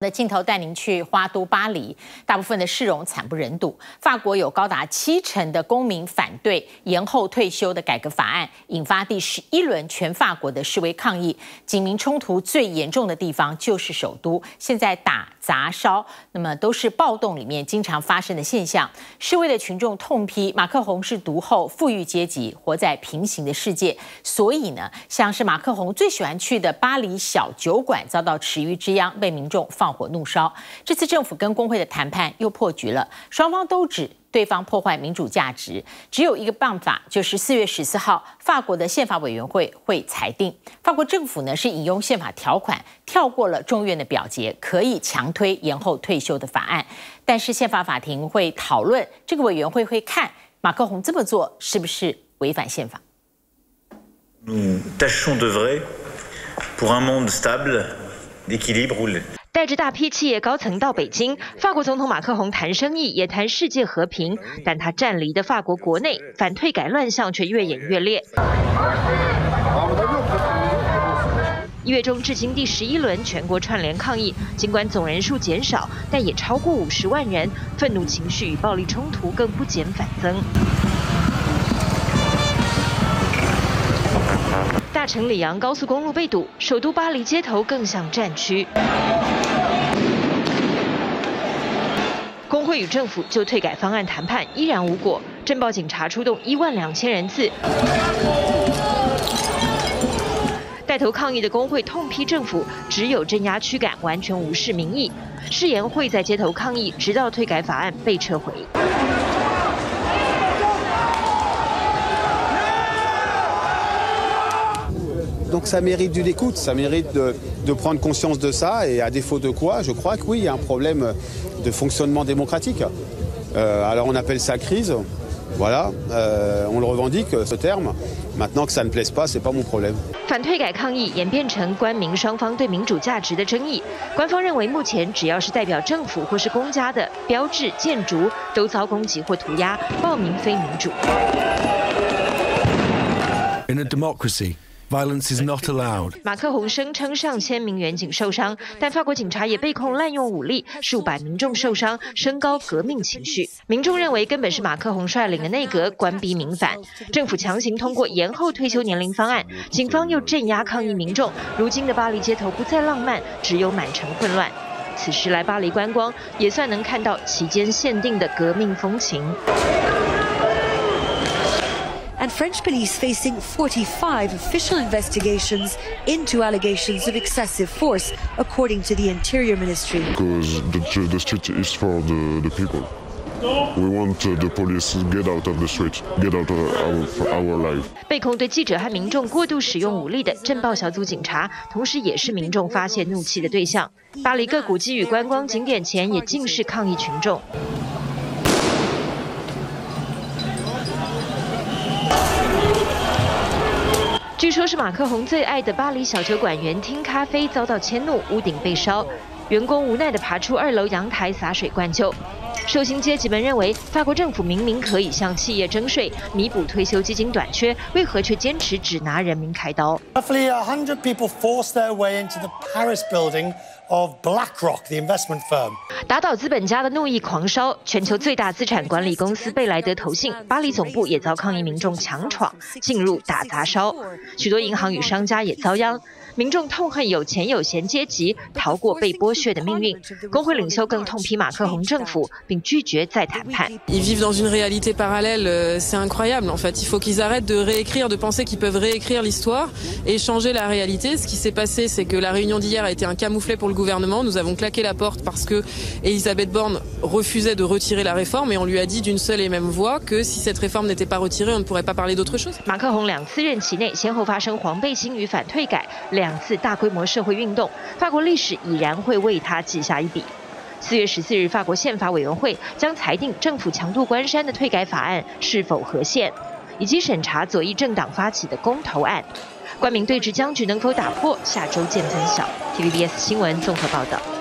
的镜头带您去花都巴黎，大部分的市容惨不忍睹。法国有高达70%的公民反对延后退休的改革法案，引发第11轮全法国的示威抗议。警民冲突最严重的地方就是首都，现在打砸烧，那么都是暴动里面经常发生的现象。示威的群众痛批马克宏是独后富裕阶级，活在平行的世界。所以呢，像是马克宏最喜欢去的巴黎小酒馆遭到池鱼之殃，被民众放火怒烧。这次政府跟工会的谈判又破局了，双方都指对方破坏民主价值，只有一个办法，就是4月14号，法国的宪法委员会会裁定。法国政府呢是引用宪法条款，跳过了众院的表决，可以强推延后退休的法案。但是宪法法庭会讨论，这个委员会会看马克宏这么做是不是违反宪法。 Nous tâchons d'œuvrer pour un monde stable, d'équilibre où 带着大批企业高层到北京，法国总统马克宏谈生意，也谈世界和平，但他站离的法国国内反退改乱象却越演越烈。1月中至今第11轮全国串联抗议，尽管总人数减少，但也超过50万人，愤怒情绪与暴力冲突更不减反增。大城里昂高速公路被堵，首都巴黎街头更像战区。工会与政府就退改方案谈判依然无果，镇暴警察出动12000人次。带头抗议的工会痛批政府只有镇压驱赶，完全无视民意，誓言会在街头抗议，直到退改法案被撤回。 Donc ça mérite d'une écoute, ça mérite de prendre conscience de ça et à défaut de quoi, je crois que oui, il y a un problème de fonctionnement démocratique. Alors on appelle ça crise, voilà, on le revendique ce terme. Maintenant que ça ne plaise pas, c'est pas mon problème. 反退改抗议演变成官民双方对民主价值的争议。官方认为，目前只要是代表政府或是公家的标志、建筑，都遭攻击或涂鸦，暴民非民主。 In a democracy, violence is not allowed. 马克宏声称上千名远警受伤，但法国警察也被控滥用武力，数百民众受伤，升高革命情绪。民众认为根本是马克宏率领的内阁官逼民反，政府强行通过延后退休年龄方案，警方又镇压抗议民众。如今的巴黎街头不再浪漫，只有满城混乱。此时来巴黎观光，也算能看到期间限定的革命风情。 And French police facing 45 official investigations into allegations of excessive force, according to the Interior Ministry. Because the street is for the people. We want the police to get out of the street, get out of our life. 被控对记者和民众过度使用武力的镇暴小组警察，同时也是民众发泄怒气的对象。巴黎各古迹与观光景点前也尽是抗议群众。据说是马克宏最爱的巴黎小酒馆园厅咖啡遭到迁怒，屋顶被烧，员工无奈地爬出2楼阳台洒水灌救。受薪阶级们认为，法国政府明明可以向企业征税，弥补退休基金短缺，为何却坚持只拿人民开刀 ？Roughly 100 people forced their way into the Paris building of BlackRock, the investment firm. 打倒资本家的怒意狂烧，全球最大资产管理公司贝莱德投信巴黎总部也遭抗议民众强闯进入打砸烧，许多银行与商家也遭殃。民众痛恨有钱有闲阶级逃过被剥削的命运，工会领袖更痛批马克宏政府，并拒绝再谈判。 Ils vivent dans une réalité parallèle, c'est incroyable en fait. Il faut qu'ils arrêtent de réécrire, de penser qu'ils peuvent réécrire l'histoire et changer la réalité. Ce qui s'est passé, c'est que la réunion d'hier a été un camouflet pour le gouvernement. Nous avons claqué la porte parce que Elisabeth Borne refusait de retirer la réforme et on lui a dit d'une seule et même voix que si cette réforme n'était pas retirée, on ne pourrait pas parler d'autre chose. 马克宏2次任期内先后发生黄背心与反退改2次大规模社会运动，法国历史已然会为他记下一笔。4月14日，法国宪法委员会将裁定政府强渡关山的退改法案是否合宪，以及审查左翼政党发起的公投案。官民对峙僵局能否打破，下周见分晓。TVBS 新闻综合报道。